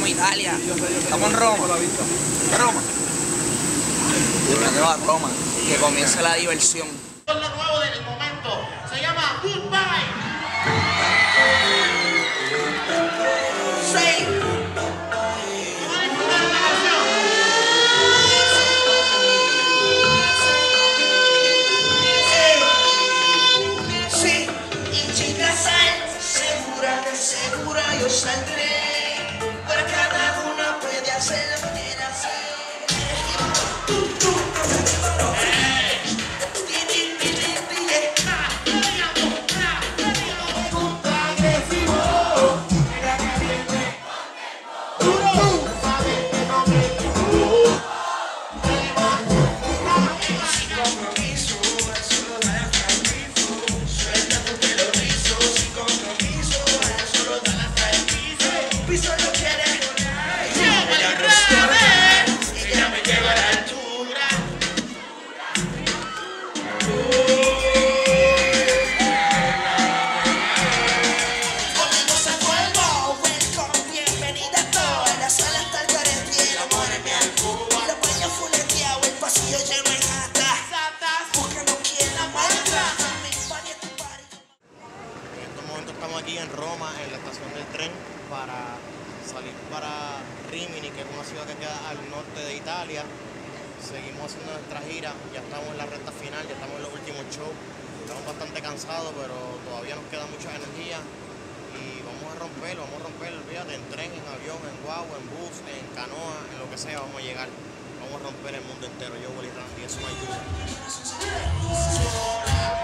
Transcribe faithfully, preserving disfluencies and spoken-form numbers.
estamos en Italia. Estamos en Roma. Roma. Volviendo a Roma. Que comience la diversión. Lo nuevo del momento se llama Goodbye. Segura yo saldré, para cada una puede hacer lo que quiera hacer. Aquí en Roma, en la estación del tren, para salir para Rimini, que es una ciudad que queda al norte de Italia. Seguimos haciendo nuestra gira, ya estamos en la recta final, ya estamos en los últimos shows. Estamos bastante cansados, pero todavía nos queda mucha energía y vamos a romperlo, vamos a romperlo, olvídate, en tren, en avión, en guagua, en bus, en canoa, en lo que sea, vamos a llegar. Vamos a romper el mundo entero, yo, Willy Randy, eso no hay duda.